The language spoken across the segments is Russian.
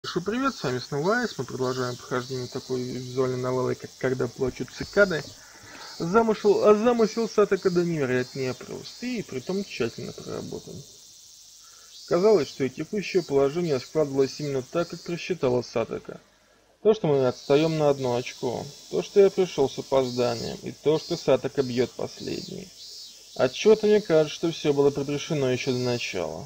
Большой привет, с вами снова Айс. Мы продолжаем прохождение такой визуальной новеллы, как «Когда плачут цикады». Замысел Сатака невероятнее прост и притом тщательно проработан. Казалось, что и текущее положение складывалось именно так, как просчитала Сатака. То, что мы отстаем на 1 очко, то, что я пришел с опозданием, и то, что Сатака бьет последний. Отчего-то мне кажется, что все было предрешено еще до начала.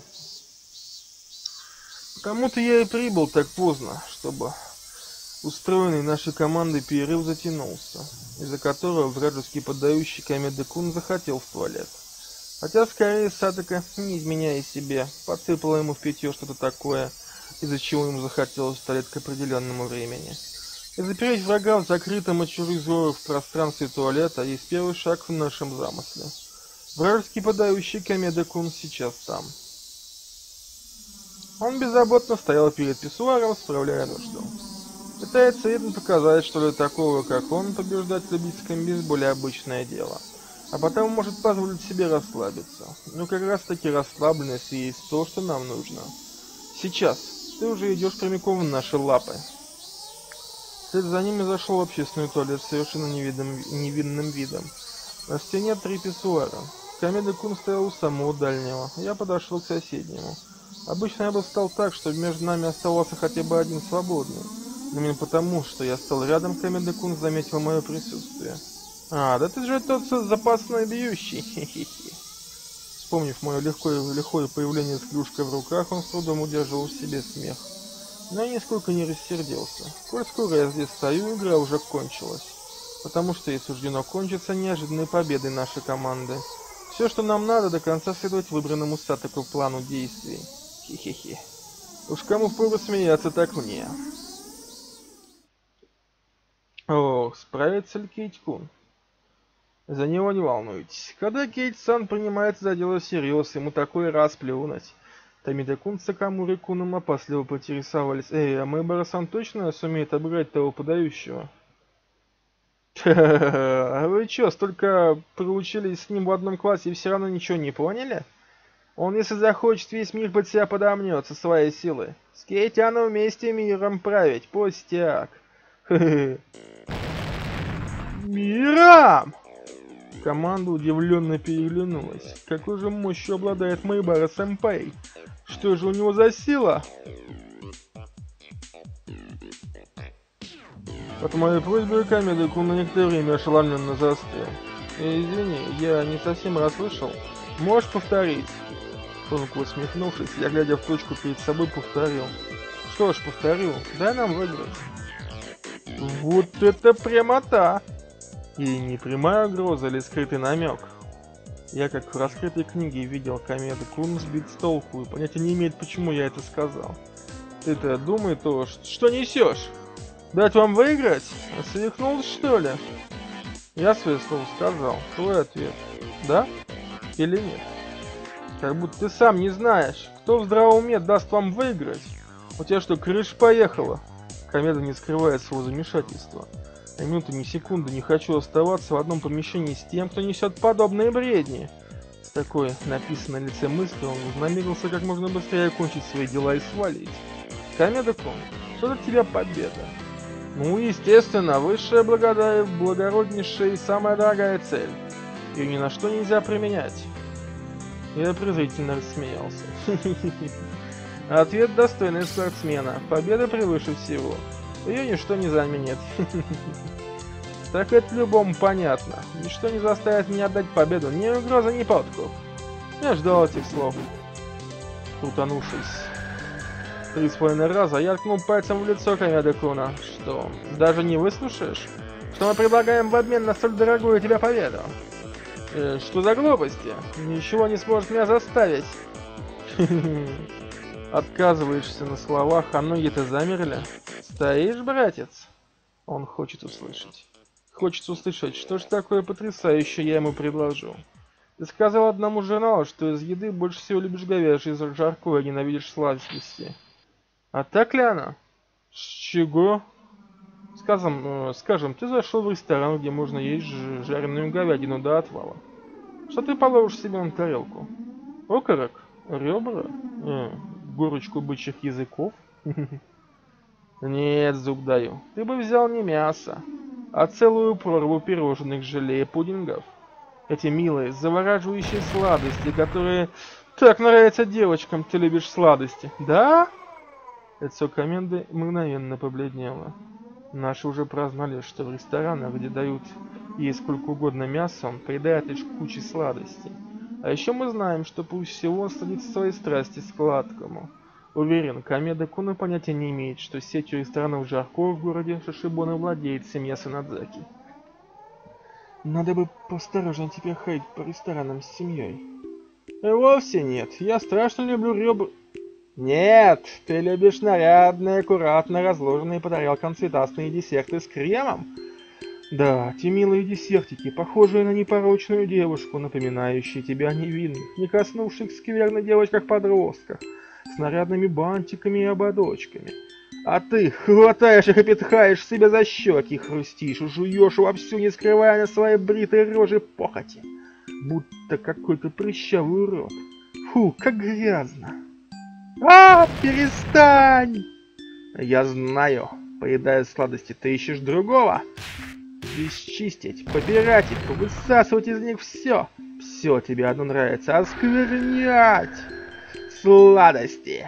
Потому-то я и прибыл так поздно, чтобы устроенный нашей командой перерыв затянулся, из-за которого вражеский поддающий Камеда-кун захотел в туалет. Хотя скорее Сатака, не изменяя себе, подсыпала ему в питье что-то такое, из-за чего ему захотелось в туалет к определенному времени. И запереть врага в закрытом от чужих взоров пространстве туалета есть первый шаг в нашем замысле. Вражеский поддающий Камеда-кун сейчас там. Он беззаботно стоял перед писсуаром, справляя нужду. Пытается видно показать, что для такого, как он, побеждать в любительском бейсболе обычное дело. А потому может позволить себе расслабиться. Но как раз таки расслабленность и есть то, что нам нужно. Сейчас. Ты уже идешь прямиком в наши лапы. Вслед за ними зашел в общественный туалет с совершенно невинным видом. На стене 3 писсуара. Камеда-кун стоял у самого дальнего. Я подошел к соседнему. Обычно я бы встал так, чтобы между нами оставался хотя бы один свободный. Но именно потому, что я стал рядом, Камеда-кун заметил мое присутствие. «А, да ты же тот запасной бьющий, хе-хе-хе». Вспомнив мое легкое появление с клюшкой в руках, он с трудом удерживал в себе смех. Но я нисколько не рассердился. Коль скоро я здесь стою, игра уже кончилась. Потому что ей суждено кончиться неожиданной победой нашей команды. Все, что нам надо, до конца следовать выбранному Сатаку плану действий. Хе-хе-хе. Уж кому впору смеяться, так мне. Ох, справится ли Кейть-кун? За него не волнуйтесь. Когда Кейть-сан принимается за дело всерьез, ему такой раз плюнуть. Тамида-кун с Сакамури-куном опасливо поинтересовались. А Мэйбара-сан точно сумеет обыграть того подающего? А вы чё, столько проучились с ним в одном классе и все равно ничего не поняли? Он, если захочет, весь мир под себя подомнет со своей силы. С Кейтяном вместе миром править, пустяк. Миром! Команда удивленно переглянулась. Какой же мощью обладает Мэйбара-сэмпэй? Что же у него за сила? От моей просьбы Камеда-кун на некоторое время ошеломленно застыл. Извини, я не совсем расслышал. Можешь повторить? Тонко усмехнувшись, я, глядя в точку перед собой, повторил. Что ж, повторю, дай нам выиграть. Вот это прямота! И не прямая угроза или скрытый намек. Я, как в раскрытой книге, видел Камеда-кун сбит с толку и понятия не имеет, почему я это сказал. Ты-то думай то, что несешь? Дать вам выиграть? Свихнулся, что ли? Я свое слово сказал. Твой ответ. Да? Или нет? Как будто ты сам не знаешь, кто в здравом уме даст вам выиграть. У тебя что, крыша поехала? Камеда не скрывает своего замешательства. Ни минуты, ни секунды не хочу оставаться в одном помещении с тем, кто несет подобные бредни. С такой написанной на лице мыслью он вознамерился как можно быстрее окончить свои дела и свалить. Камеда-кун, что для тебя победа? Ну, естественно, высшая благороднейшая и самая дорогая цель. Ее ни на что нельзя применять. Я презрительно рассмеялся. Ответ достойный спортсмена. Победа превыше всего. Ее ничто не заменит. Так это любому понятно. Ничто не заставит меня отдать победу. Ни угроза, ни подкуп. Я ждал этих слов. Крутанувшись 3,5 раза, я ткнул пальцем в лицо Камеда-куна. Что, даже не выслушаешь? Что мы предлагаем в обмен на столь дорогую тебе победу? Что за глупости? Ничего не сможет меня заставить. Отказываешься на словах, а ноги-то замерли. Стоишь, братец? Он хочет услышать. Хочется услышать, что ж такое потрясающее я ему предложу. Ты сказал одному журналу, что из еды больше всего любишь говяжье жаркое, а ненавидишь сладости. А так ли оно? С чего? Скажем, ты зашел в ресторан, где можно есть жареную говядину до отвала. Что ты положишь себе на тарелку? Окорок? Ребра? Горочку бычьих языков? Нет, зуб даю. Ты бы взял не мясо, а целую прорву пирожных, желе и пудингов. Эти милые, завораживающие сладости, которые так нравятся девочкам. Ты любишь сладости, да? Лицо Коменды мгновенно побледнело. Наши уже прознали, что в ресторанах, где дают ей сколько угодно мяса, он поедает лишь кучу сладостей. А еще мы знаем, что пусть всего он садится своей страсти к сладкому. Уверен, Комеда Куна понятия не имеет, что сетью ресторанов Жарко в городе Шишибона владеет семья Санадзаки. Надо бы поосторожнее теперь ходить по ресторанам с семьей. Вовсе нет, я страшно люблю ребра. Нет, ты любишь нарядные, аккуратно разложенные по тарелкам цветастые десерты с кремом? Да, те милые десертики, похожие на непорочную девушку, напоминающие тебя о невинных, не коснувшихся скверных девочках-подростках, с нарядными бантиками и ободочками. А ты хватаешь их и пихаешь себе за щеки, хрустишь и жуешь вовсю, не скрывая на своей бритой роже похоти, будто какой-то прыщавый урод. Фу, как грязно. Перестань! Я знаю, поедая сладости, ты ищешь другого. Бесчистить, попирать их, высасывать из них все. Все тебе одно нравится, осквернять. Сладости.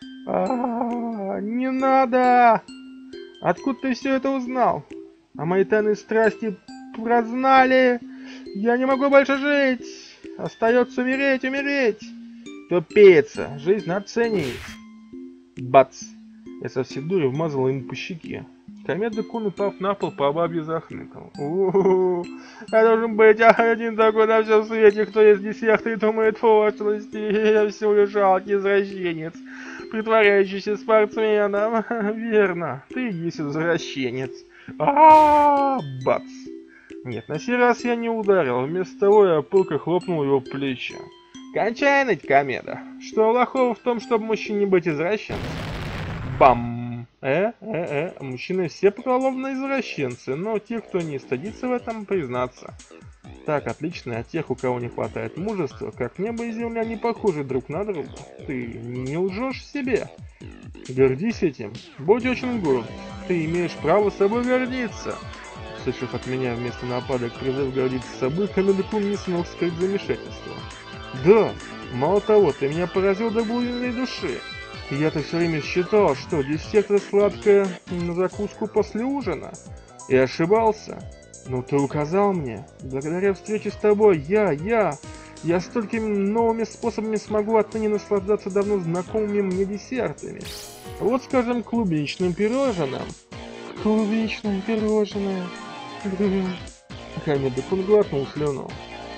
Не надо! Откуда ты все это узнал? А мои тайные страсти прознали. Я не могу больше жить. Остается умереть. Тупица, жизнь надо ценить. Бац! Я со всей дури вмазал ему по щеке. Комеда-кун, упав на пол, по бабье захныкал. Я должен быть один такой на всем свете, кто ест десерты и думает пошлости. Я всего лишь жалкий извращенец, притворяющийся спортсменом. Верно, ты и есть извращенец. Бац! Нет, на сей раз я не ударил. Вместо того я пылко хлопнул его в плечо. Кончай ныть, Комеда. Что плохого в том, чтобы мужчине быть извращенцем? Бам! Мужчины все поголовно извращенцы, но те, кто не стыдится в этом признаться. Так отлично от тех, у кого не хватает мужества, как небо и земля не похожи друг на друга. Ты не лжешь себе. Гордись этим. Будь очень горд. Ты имеешь право собой гордиться. Услышав от меня вместо нападок призыв гордиться собой, Комеда-кун не смог скрыть замешательство. Да, мало того, ты меня поразил до глубины души. Я-то все время считал, что десерт это сладкое на закуску после ужина. И ошибался. Но ты указал мне. Благодаря встрече с тобой я столькими новыми способами смогу отныне наслаждаться давно знакомыми мне десертами. Вот, скажем, клубничным пирожным. Клубничное пирожное. Комеда-кун глотнул слюну.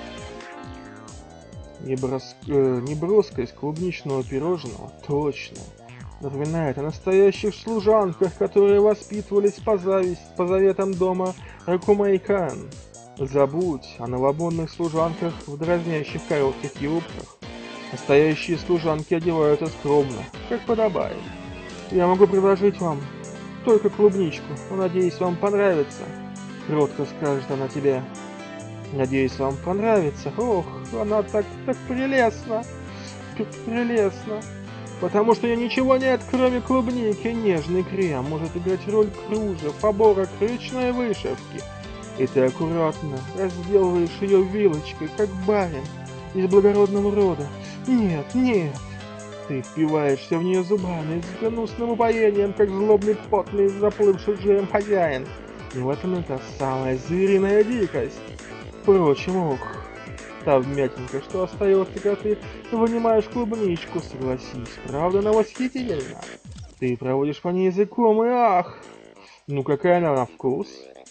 Неброскость клубничного пирожного точно напоминает о настоящих служанках, которые воспитывались по заветам дома Ракумэй-кан. Забудь о новобонных служанках в дразнящих коротких юбках. Настоящие служанки одеваются скромно, как подобает. Я могу предложить вам только клубничку, но надеюсь, вам понравится. Кротко скажет она тебе. Надеюсь, вам понравится. Ох, она так прелестна. Прелестно. Потому что я ничего нет, кроме клубники. Нежный крем может играть роль кружев, оборок, ручной вышивки. И ты аккуратно разделываешь ее вилочкой, как барин из благородного рода. Нет. Ты впиваешься в нее зубами с гнусным упоением, как злобный потный заплывший жиром хозяин. И в этом это самая звериная дикость. Впрочем, та вмятинка, что остается, когда ты вынимаешь клубничку, согласись, правда она восхитительна. Ты проводишь по ней языком и ах! Ну какая она на вкус?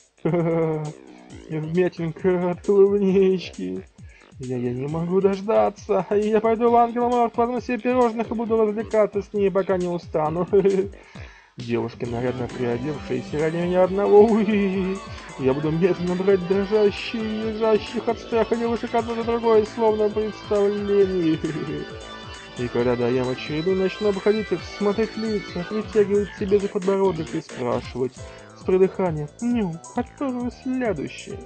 Вмятинка от клубнички. Я не могу дождаться. Я пойду в Ангел-Морг, возьму себе пирожных и буду развлекаться с ней, пока не устану. Девушки, нарядно приодевшиеся ради меня одного, я буду медленно брать дрожащие, лежащих от страха девушек одну за другой, словно представление. И когда даем очередную, начну обходить их, смотреть лица, притягивать себе за подбородок и спрашивать с придыханием: который следующий?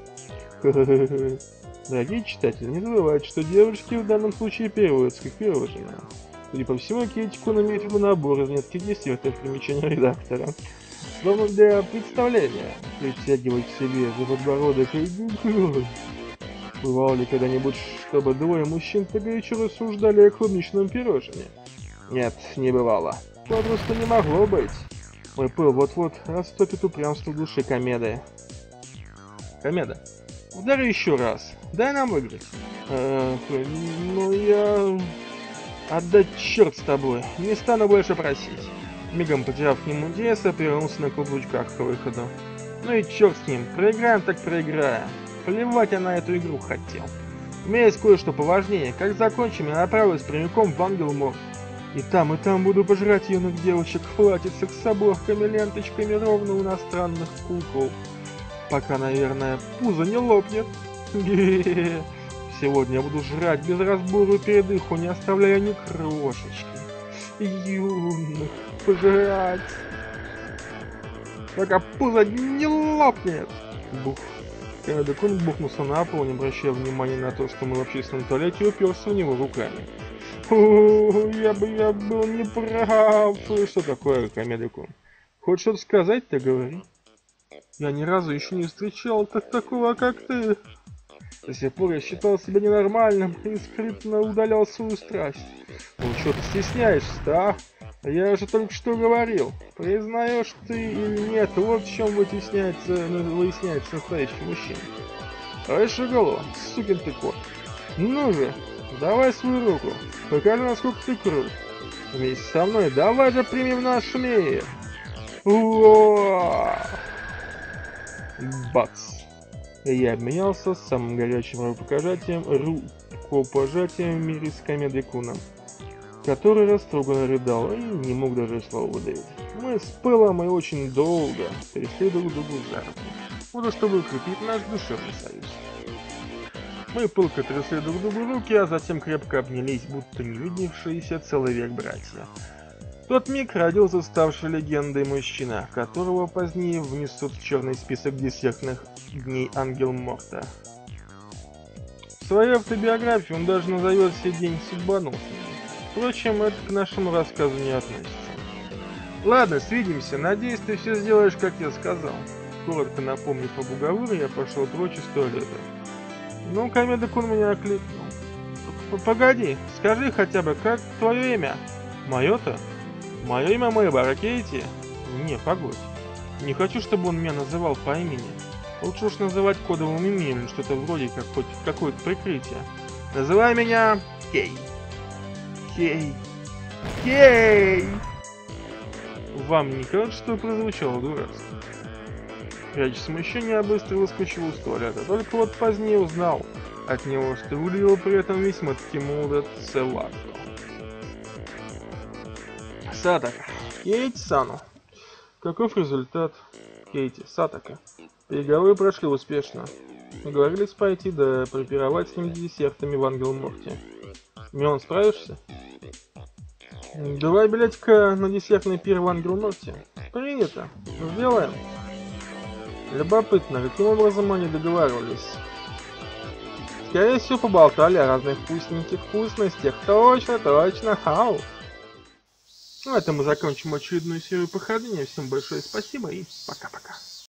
Дорогие читатели, не забывайте, что девушки в данном случае переводятся как пирожные. Судя по всему, Кейти-кун имеет в виду набор из нескольких десертов, примечания редактора. Словно для представления, притягивать к себе за подбородок и... Бывало ли когда-нибудь, чтобы двое мужчин так горячо рассуждали о клубничном пирожне? Нет, не бывало. Попросту не могло быть. Мой пыл вот-вот растопит упрямство в душе Комеды. Комеда, ударь еще раз. Дай нам выиграть. Ну я... Отдать черт с тобой. Не стану больше просить. Мигом потеряв к нему интерес, повернулся на каблучках к выходу. Ну и черт с ним. Проиграем так проиграем. Плевать я на эту игру хотел. У меня есть кое-что поважнее. Как закончим, я направлюсь прямиком в Ангелморт. И там буду пожрать юных девочек в платьицах с оборками, ленточками ровно у иностранных кукол. Пока, наверное, пузо не лопнет. Сегодня я буду жрать без разбору и передыху, не оставляя ни крошечки. Юных пожрать. Пока пузо не лопнет. Бух. Комеда-кун бухнулся на пол, не обращая внимания на то, что мы в общественном туалете, и уперся в него руками. Я был неправ. Что такое, Комеда-кун? Хочешь что-то сказать, ты говори. Я ни разу еще не встречал такого, как ты. До сих пор я считал себя ненормальным и скрытно удалял свою страсть. Ну что ты стесняешься-то, а? Я же только что говорил. Признаешь ты или нет, вот в чем выясняется настоящий мужчина. Райшигало, сукин ты кот. Ну же, давай свою руку. Покажи, насколько ты крут. Вместе со мной давай же примем наш мир. Уа! Бац. Я обменялся самым горячим рукопожатием в мире с Комедой-куном, который растроганно рыдал и не мог даже слова выдавить. Мы с Пылом и очень долго трясли друг другу за руку, вот чтобы укрепить наш душевный союз. Мы пылко трясли друг другу руки, а затем крепко обнялись, будто не видевшиеся целый век братья. В тот миг родился ставший легендой мужчина, которого позднее внесут в черный список десертных дней Ангелморта. В своей автобиографии он даже назовет сей день судьбоносным. Впрочем, это к нашему рассказу не относится. Ладно, свидимся. Надеюсь, ты все сделаешь, как я сказал. Коротко напомнив об уговоре, я пошел прочь из туалета. Ну, Комеда-кун меня окликнул. Погоди, скажи хотя бы, как твое имя? Мое-то? Мое имя Мэйбара Кейти? Не, погодь. Не хочу, чтобы он меня называл по имени. Лучше уж называть кодовым именем, что-то вроде как хоть какое-то прикрытие. Называй меня Кей. Кей. Кей! Вам не кажется, что прозвучало дурацко? Пряча смущение, я быстро выскочил из туалета. Только вот позднее узнал от него, что выглядел при этом весьма-таки молодо Севато. Сатака. Кейти-сану. Каков результат? Кейти, Сатака. Переговоры прошли успешно. Договорились пойти да пропировать с ним десертами в Ангелморте. Мион, справишься? Давай билетика на десертный пир в Ангелморте. Принято. Сделаем. Любопытно, каким образом они договаривались? Скорее всего, поболтали о разных вкусненьких вкусностях. Точно, хау. На этом мы закончим очередную серию похождения. Всем большое спасибо и пока-пока.